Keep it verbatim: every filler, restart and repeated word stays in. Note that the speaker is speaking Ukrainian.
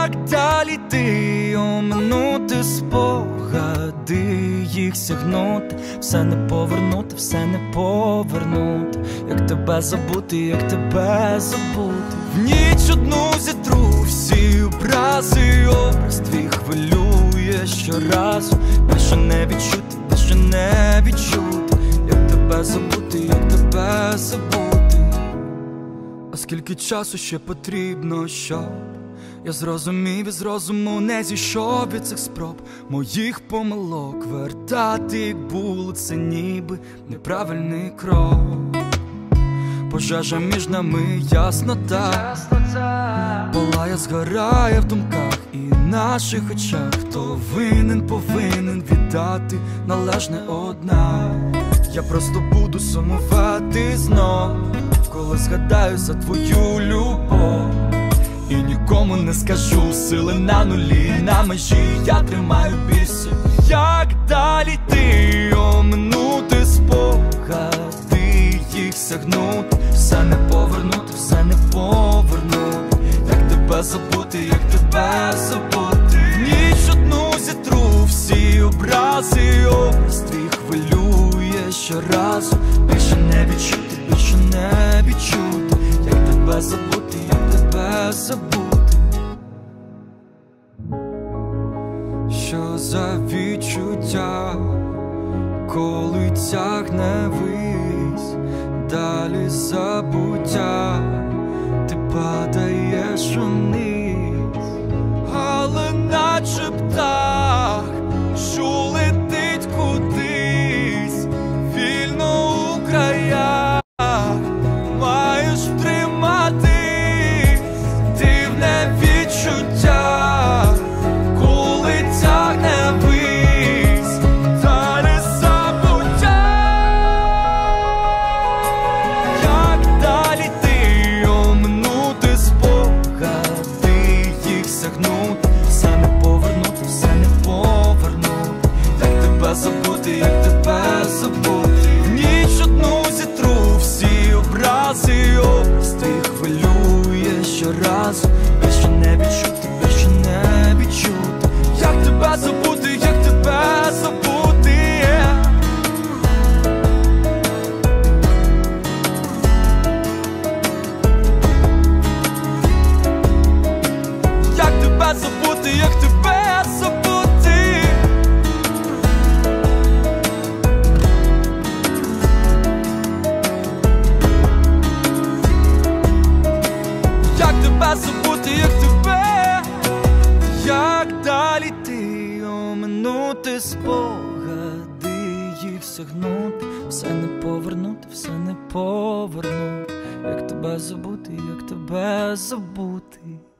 Як далі ти оминути спогади, їх сягнути, все не повернути, все не повернути. Як тебе забути, як тебе забути. В ніч одну зітру всі образи, образ твій хвилює щоразу. Більше не відчути, більше не відчути. Як тебе забути, як тебе забути. А скільки часу ще потрібно, щоб я зрозумів і з розуму не зійшов від цих спроб моїх помилок вертати, як було, це ніби неправильний крок. Пожежа між нами, яснота палає, згорає в думках і наших очах. Хто винен, повинен віддати належне одна. Я просто буду сумувати знов, коли згадаю за твою любов. І нікому не скажу, сили на нулі, на межі я тримаю більше. Як далі ти оминути спогади, їх сягнути, все не повернути, все не повернути. Як тебе забути, як тебе забути. Ніч одну зітру всі образи, образ твій хвилює щоразу. Більше не відчути, більше не відчути. Як тебе забути, як тебе забути. Що за відчуття, коли тягне вись, далі забуття, ти падаєш униз, але наче птах, що летить кудись, вільно у краях, маєш втримати дивне відчуття, коли тягне вись, далі забуття. Як далі ти оминути спогади, їх сягнути, все не повернути, все не повернути. Як тебе забути, як тебе забути. Ніч одну зітру всі образи, образ твій хвилює щоразу. Більше не відчути, більше не відчути. Як тебе забути, як тебе забути. Як тебе забути, як тебе забути. Як тебе забути, як тебе. Як далі ти оминути спогади, їх сягнути, все не повернути, все не повернути. Як тебе забути, як тебе забути.